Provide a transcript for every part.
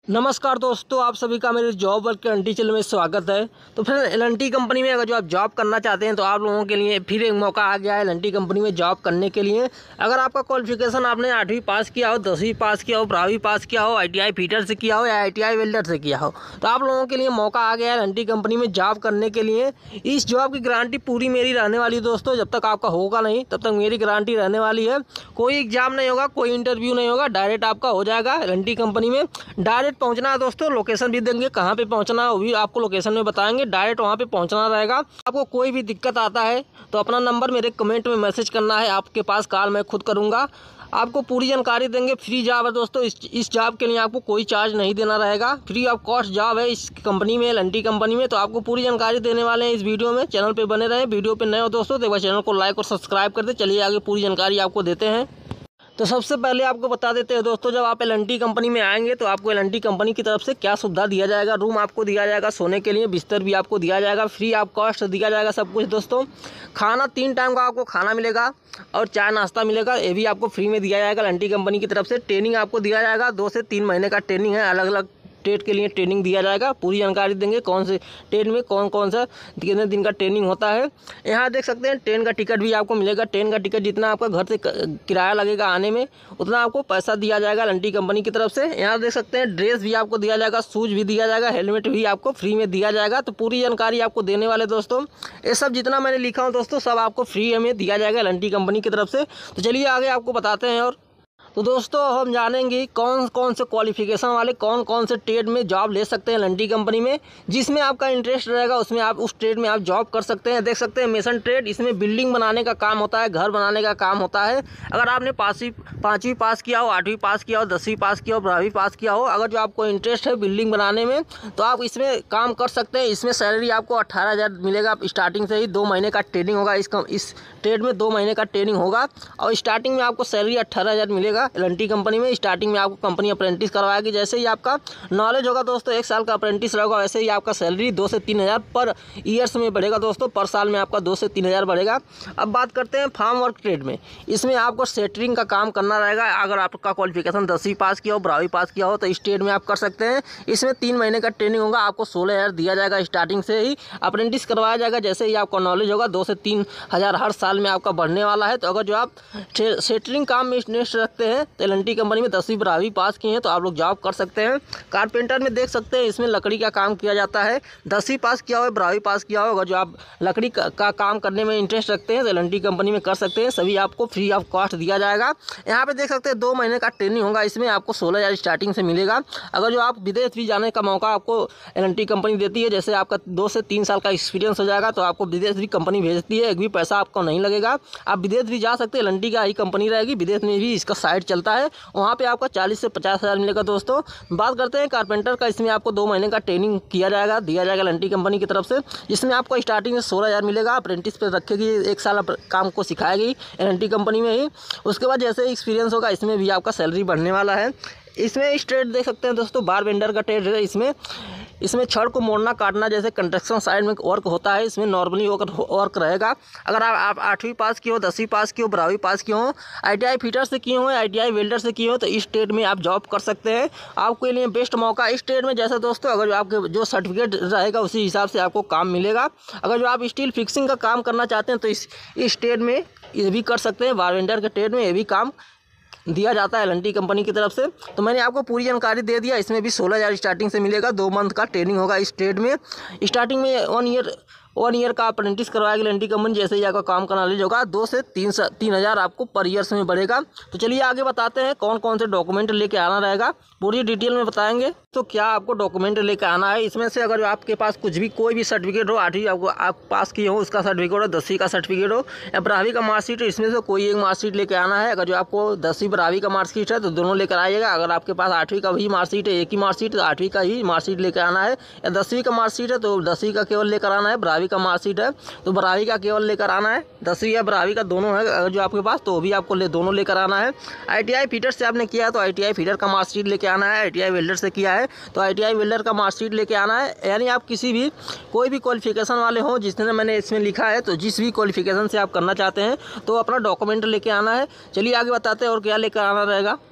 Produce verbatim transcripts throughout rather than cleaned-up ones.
नमस्कार दोस्तों, आप सभी का मेरे जॉब वर्क के एलएनटी चैनल में स्वागत है। तो फिर एलएनटी कंपनी में अगर जो आप जॉब करना चाहते हैं तो आप लोगों के लिए फिर एक मौका आ गया है एलएनटी कंपनी में जॉब करने के लिए। अगर आपका क्वालिफिकेशन आपने आठवीं पास किया हो, दसवीं पास किया हो, बारहवीं पास किया हो, आईटीआई फीटर से किया हो या आईटीआई वेल्डर से किया हो, तो आप लोगों के लिए मौका आ गया है एलएनटी कंपनी में जॉब करने के लिए। इस जॉब की गारंटी पूरी मेरी रहने वाली है दोस्तों। जब तक आपका होगा नहीं तब तक मेरी गारंटी रहने वाली है। कोई एग्जाम नहीं होगा, कोई इंटरव्यू नहीं होगा, डायरेक्ट आपका हो जाएगा एलएनटी कंपनी में। डायरेक्ट पहुँचना है दोस्तों, लोकेशन भी देंगे कहाँ पे पहुँचना है वो भी आपको लोकेशन में बताएंगे। डायरेक्ट वहाँ पे पहुँचना रहेगा। आपको कोई भी दिक्कत आता है तो अपना नंबर मेरे कमेंट में मैसेज करना है, आपके पास कॉल मैं खुद करूँगा। आपको पूरी जानकारी देंगे। फ्री जॉब है दोस्तों। इस इस जॉब के लिए आपको कोई चार्ज नहीं देना रहेगा। फ्री ऑफ कॉस्ट जॉब है इस कंपनी में, एलएनटी कंपनी में। तो आपको पूरी जानकारी देने वाले हैं इस वीडियो में। चैनल पे बने रहें। वीडियो पे नए हो दोस्तों तो एक बार चैनल को लाइक और सब्सक्राइब कर दे। चलिए आगे पूरी जानकारी आपको देते हैं। तो सबसे पहले आपको बता देते हैं दोस्तों, जब आप एलएनटी कंपनी में आएंगे तो आपको एलएनटी कंपनी की तरफ से क्या सुविधा दिया जाएगा। रूम आपको दिया जाएगा सोने के लिए, बिस्तर भी आपको दिया जाएगा, फ्री ऑफ कॉस्ट दिया जाएगा सब कुछ दोस्तों। खाना तीन टाइम का आपको खाना मिलेगा और चाय नाश्ता मिलेगा, ये भी आपको फ्री में दिया जाएगा एलएनटी कंपनी की तरफ से। ट्रेनिंग आपको दिया जाएगा, दो से तीन महीने का ट्रेनिंग है। अलग अलग ट्रेड के लिए ट्रेनिंग दिया जाएगा। पूरी जानकारी देंगे कौन से ट्रेड में कौन कौन सा कितने दिन का ट्रेनिंग होता है। यहाँ देख सकते हैं ट्रेन का टिकट भी आपको मिलेगा। ट्रेन का टिकट जितना आपका घर से किराया लगेगा आने में उतना आपको पैसा दिया जाएगा एलएनटी कंपनी की तरफ से। यहाँ देख सकते हैं ड्रेस भी आपको दिया जाएगा, शूज़ भी दिया जाएगा, हेलमेट भी आपको फ्री में दिया जाएगा। तो पूरी जानकारी आपको देने वाले दोस्तों। ये सब जितना मैंने लिखा हूँ दोस्तों सब आपको फ्री में दिया जाएगा एलएनटी कंपनी की तरफ से। तो चलिए आगे आपको बताते हैं। और तो दोस्तों हम जानेंगे कौन कौन से क्वालिफिकेशन वाले कौन कौन से ट्रेड में जॉब ले सकते हैं एलएनटी कंपनी में। जिसमें आपका इंटरेस्ट रहेगा उसमें आप उस ट्रेड में आप जॉब कर सकते हैं। देख सकते हैं मेसन ट्रेड, इसमें बिल्डिंग बनाने का काम होता है, घर बनाने का काम होता है। अगर आपने पाँचवीं पाँचवीं पास किया हो, आठवीं पास किया हो, दसवीं पास किया हो, बारहवीं पास किया हो, अगर जो आपको इंटरेस्ट है बिल्डिंग बनाने में तो आप इसमें काम कर सकते हैं। इसमें सैलरी आपको अट्ठारह हज़ार मिलेगा स्टार्टिंग से ही। दो महीने का ट्रेनिंग होगा इस इस ट्रेड में, दो महीने का ट्रेनिंग होगा और स्टार्टिंग में आपको सैलरी अट्ठारह हज़ार मिलेगा एलएनटी कंपनी में। स्टार्टिंग में आपको कंपनी अप्रेंटिस करवाएगी। जैसे ही आपका नॉलेज होगा दोस्तों, एक साल का अप्रेंटिस रहेगा, वैसे ही आपका सैलरी दो से तीन हज़ार पर ईयर्स में बढ़ेगा दोस्तों। पर साल में आपका दो से तीन हज़ार बढ़ेगा। अब बात करते हैं फार्म वर्क ट्रेड में। इसमें आपको सेटरिंग का काम करना रहेगा। अगर आपका क्वालिफिकेशन दसवीं पास किया हो, बारहवीं पास किया हो तो इस ट्रेड में आप कर सकते हैं। इसमें तीन महीने का ट्रेनिंग होगा, आपको सोलह हज़ार दिया जाएगा स्टार्टिंग से ही। अप्रेंटिस करवाया जाएगा। जैसे ही आपका नॉलेज होगा दो से तीन हज़ार हर साल में आपका बढ़ने वाला है। तो अगर जो आप सेटरिंग काम में इंटरेस्ट रखते हैं तो एलएनटी कंपनी में दसवीं बारहवीं पास किए हैं तो आप लोग जॉब कर सकते हैं। कारपेंटर में देख सकते हैं इसमें लकड़ी का काम किया जाता है। दसवीं पास किया हो, बारहवीं पास किया हो, अगर जो आप लकड़ी का, का काम करने में इंटरेस्ट रखते हैं तो एलएनटी कंपनी में कर सकते हैं। सभी आपको फ्री ऑफ कॉस्ट दिया जाएगा। यहाँ पे देख सकते हैं दो महीने का ट्रेनिंग होगा। इसमें आपको सोलह हज़ार स्टार्टिंग से मिलेगा। अगर जो आप विदेश भी जाने का मौका आपको एलएनटी कंपनी देती है, जैसे आपका दो से तीन साल का एक्सपीरियंस हो जाएगा तो आपको विदेश भी कंपनी भेजती है। एक भी पैसा आपको नहीं लगेगा, आप विदेश भी जा सकते हैं। एलएनटी का ही कंपनी रहेगी, विदेश में भी इसका साइट चलता है। वहाँ पे आपका चालीस से पचास हज़ार मिलेगा दोस्तों। बात करते हैं कारपेंटर का। इसमें आपको दो महीने का ट्रेनिंग किया जाएगा दिया जाएगा एलएनटी कंपनी की तरफ से। इसमें आपको स्टार्टिंग में सोलह हज़ार मिलेगा। अप्रेंटिस पे रखेगी, एक साल काम को सिखाएगी एलएनटी कंपनी में ही। उसके बाद जैसे एक्सपीरियंस होगा इसमें भी आपका सैलरी बढ़ने वाला है। इसमें इस ट्रेड देख सकते हैं दोस्तों, बार वेंडर का ट्रेड है। इसमें इसमें छड़ को मोड़ना काटना जैसे कंस्ट्रक्शन साइड में वर्क होता है, इसमें नॉर्मली वर्क रहेगा। अगर आप, आप आठवीं पास किए हो, दसवीं पास किए हो, बारहवीं पास किए हो, आईटीआई फिटर से किए हो, आईटीआई वेल्डर से किए हो तो इस ट्रेड में आप जॉब कर सकते हैं। आपके लिए बेस्ट मौका इस ट्रेड में। जैसे दोस्तों अगर जो आपके जो सर्टिफिकेट रहेगा उसी हिसाब से आपको काम मिलेगा। अगर जो आप स्टील फिक्सिंग का काम करना चाहते हैं तो इस इस ट्रेड में ये भी कर सकते हैं। बार वेंडर के ट्रेड में ये भी काम दिया जाता है एलएनटी कंपनी की तरफ से। तो मैंने आपको पूरी जानकारी दे दिया। इसमें भी सोलह हज़ार स्टार्टिंग से मिलेगा। दो मंथ का ट्रेनिंग होगा इस ट्रेड में। स्टार्टिंग में वन ईयर वन ईयर का अप्रेंटिस करवाएगी एलएनटी कंपनी। जैसे ही आपका काम का नॉलेज होगा दो से तीन तीन हज़ार आपको पर ईयर्स में बढ़ेगा। तो चलिए आगे बताते हैं कौन कौन से डॉक्यूमेंट लेके आना रहेगा, पूरी डिटेल में बताएंगे। तो क्या आपको डॉक्यूमेंट लेके आना है, इसमें से अगर आपके पास कुछ भी कोई भी सर्टिफिकेट हो, आठवीं आपको आप पास किए हो उसका सर्टिफिकेट हो, दसवीं का सर्टिफिकेट हो या बारहवीं का मार्कशीट हो, इसमें से कोई एक मार्कशीट लेके आना है। अगर जो आपको दसवीं बारहवीं का मार्कशीट है तो दोनों लेकर आइएगा। अगर आपके पास आठवीं का भी मार्कशीट है, एक ही मार्कशीट, तो आठवीं का ही मार्कशीट लेकर आना है। या दसवीं का मार्कशीट है तो दसवीं का केवल लेकर आना है। बारहवीं का मार्कशीट है तो बारहवीं का केवल लेकर आना है। दसवीं या बारहवीं का दोनों है अगर जो आपके पास तो वो भी आपको ले दोनों लेकर आना है। आईटीआई फीटर से आपने किया है तो आईटीआई फीटर का मार्कशीट लेके आना है। आईटीआई वेल्डर से किया है तो आईटीआई वेल्डर का मार्कशीट लेके आना है। यानी आप किसी भी कोई भी क्वालिफिकेशन वाले हो, जिसने मैंने इसमें लिखा है तो जिस भी क्वालिफिकेशन से आप करना चाहते हैं तो अपना डॉक्यूमेंट लेके आना है। चलिए आगे बताते हैं और क्या लेकर आना रहेगा।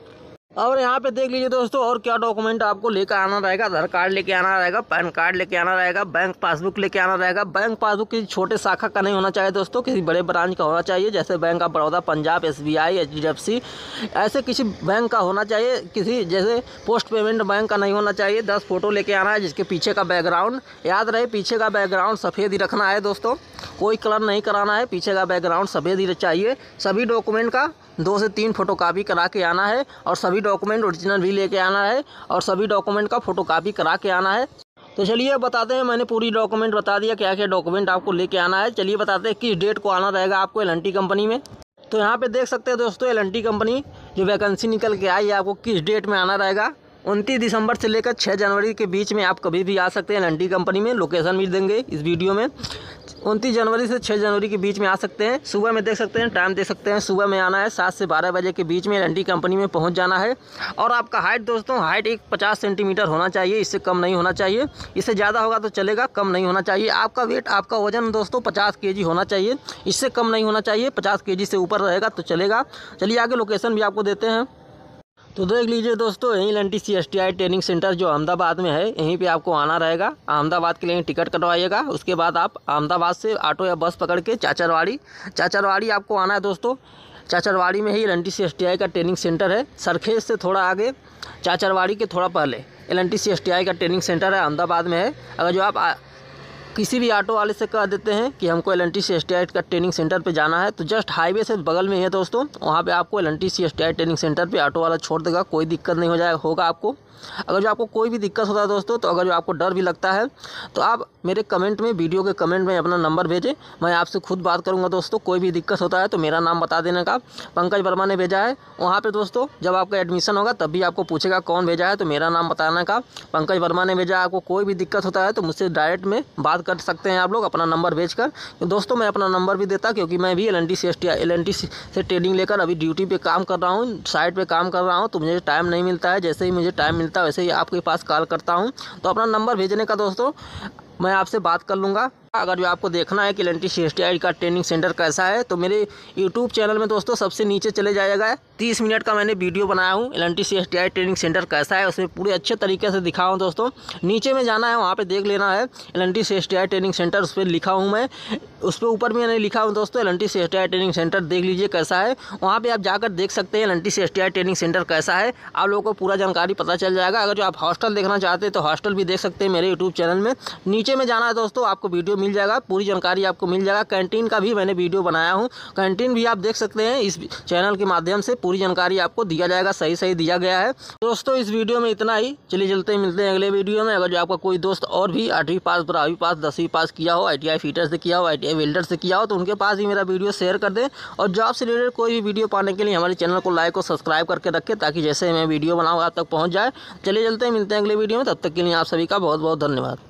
और यहाँ पे देख लीजिए दोस्तों, और क्या डॉक्यूमेंट आपको लेकर आना रहेगा। आधार कार्ड लेके आना रहेगा, पैन कार्ड लेके आना रहेगा, बैंक पासबुक लेके आना रहेगा। बैंक पासबुक किसी छोटे शाखा का नहीं होना चाहिए दोस्तों, किसी बड़े ब्रांच का होना चाहिए, जैसे bank of Baroda, Punjab, S B I, H D F C, ऐसे किसी बैंक का होना चाहिए। किसी जैसे पोस्ट पेमेंट बैंक का नहीं होना चाहिए। दस फोटो लेके आना है, जिसके पीछे का बैकग्राउंड, याद रहे पीछे का बैकग्राउंड सफ़ेद ही रखना है दोस्तों, कोई कलर नहीं कराना है, पीछे का बैकग्राउंड सफ़ेद ही चाहिए। सभी डॉक्यूमेंट का दो से तीन फोटोकॉपी करा के आना है, और सभी डॉक्यूमेंट ओरिजिनल भी लेके आना है, और सभी डॉक्यूमेंट का फोटोकॉपी करा के आना है। तो चलिए बताते हैं, मैंने पूरी डॉक्यूमेंट बता दिया क्या क्या डॉक्यूमेंट आपको लेके आना है। चलिए बताते हैं किस डेट को आना रहेगा आपको एल एन टी कंपनी में। तो यहाँ पे देख सकते हैं दोस्तों, एल एन टी कंपनी जो वैकेंसी निकल के आई है, आपको किस डेट में आना रहेगा। उनतीस दिसंबर से लेकर छः जनवरी के बीच में आप कभी भी आ सकते हैं एल एन टी कंपनी में। लोकेशन भी देंगे इस वीडियो में। उनतीस जनवरी से छः जनवरी के बीच में आ सकते हैं। सुबह में देख सकते हैं, टाइम देख सकते हैं, सुबह में आना है, सात से बारह बजे के बीच में एल एन टी कंपनी में पहुंच जाना है। और आपका हाइट दोस्तों, हाइट एक पचास सेंटीमीटर होना चाहिए, इससे कम नहीं होना चाहिए। इससे ज़्यादा होगा तो चलेगा, कम नहीं होना चाहिए। आपका वेट, आपका वजन दोस्तों पचास के जी होना चाहिए, इससे कम नहीं होना चाहिए। पचास के जी से ऊपर रहेगा तो चलेगा। चलिए आगे लोकेशन भी आपको देते हैं। तो देख लीजिए दोस्तों, यहीं L N T C S T I training centre जो अहमदाबाद में है, यहीं पे आपको आना रहेगा। अहमदाबाद के लिए टिकट कटवाइएगा, उसके बाद आप अहमदाबाद से ऑटो या बस पकड़ के चाचरवाड़ी चाचरवाड़ी आपको आना है दोस्तों। चाचरवाड़ी में ही L N T C S T I का ट्रेनिंग सेंटर है। सरखेज से थोड़ा आगे, चाचरवाड़ी के थोड़ा पहले L N T C S T I का ट्रेनिंग सेंटर है, अहमदाबाद में है। अगर जो आप आ, किसी भी ऑटो वाले से कह देते हैं कि हमको L N T C S T I का ट्रेनिंग सेंटर पे जाना है, तो जस्ट हाईवे से बगल में है दोस्तों, वहाँ पे आपको L N T C S T I training centre पे ऑटो वाला छोड़ देगा। कोई दिक्कत नहीं हो जाएगा होगा आपको। अगर जो आपको कोई भी दिक्कत होता है दोस्तों, तो अगर जो आपको डर भी लगता है, तो आप मेरे कमेंट में, वीडियो के कमेंट में अपना नंबर भेजें, मैं आपसे खुद बात करूंगा दोस्तों। कोई भी दिक्कत होता है तो मेरा नाम बता देने का, पंकज वर्मा ने भेजा है। वहाँ पे दोस्तों जब आपका एडमिशन होगा तब भी आपको पूछेगा कौन भेजा है, तो मेरा नाम बताने का, पंकज वर्मा ने भेजा है। आपको कोई भी दिक्कत होता है तो मुझसे डायरेक्ट में बात कर सकते हैं आप लोग, अपना नंबर भेज कर। तो दोस्तों मैं अपना नंबर भी देता, क्योंकि मैं भी L N T C S T I L N T से ट्रेनिंग लेकर अभी ड्यूटी पे काम कर रहा हूँ, साइट पे काम कर रहा हूँ, तो मुझे टाइम नहीं मिलता है। जैसे ही मुझे टाइम मिलता है वैसे ही आपके पास कॉल करता हूं। तो अपना नंबर भेजने का दोस्तों, मैं आपसे बात कर लूँगा। अगर जो आपको देखना है कि L N T C S T I का ट्रेनिंग सेंटर कैसा है, तो मेरे यूट्यूब चैनल में दोस्तों सबसे नीचे चले जाएगा। तीस मिनट का मैंने वीडियो बनाया हूँ, L N T C S T I training centre कैसा है, उसमें पूरे अच्छे तरीके से दिखा हूँ दोस्तों। नीचे में जाना है, वहाँ पे देख लेना है L N T C S T I training centre, उस पर लिखा हूँ मैं। उस पर ऊपर में मैंने लिखा हूँ दोस्तों, L N T C S T I training centre, देख लीजिए कैसा है। वहाँ पर आप जाकर देख सकते हैं L N T C S T I training centre कैसा है, आप लोगों को पूरा जानकारी पता चल जाएगा। अगर जो आप हॉस्टल देखना चाहते हैं तो हॉस्टल भी देख सकते हैं मेरे यूट्यूब चैनल में। नीचे में जाना है दोस्तों, आपको वीडियो मिल जाएगा, पूरी जानकारी आपको मिल जाएगा। कैंटीन का भी मैंने वीडियो बनाया हूँ, कैंटीन भी आप देख सकते हैं। इस चैनल के माध्यम से पूरी जानकारी आपको दिया जाएगा, सही सही दिया गया है दोस्तों। इस वीडियो में इतना ही, चलिए चलते मिलते हैं अगले वीडियो में। अगर जो आपका कोई दोस्त और भी आठवीं पास, बारहवीं पास, दसवीं पास किया हो, आई टी आई फिटर से किया हो, आई टी आई वेल्डर से किया हो, तो उनके पास ही मेरा वीडियो शेयर कर दें। और जॉब से रिलेटेड कोई भी वीडियो पाने के लिए हमारे चैनल को लाइक और सब्सक्राइब करके रखें, ताकि जैसे मैं वीडियो बनाऊँ आप तक पहुँच जाए। चलिए चलते हैं, मिलते हैं अगले वीडियो में। तब तक के लिए आप सभी का बहुत बहुत धन्यवाद।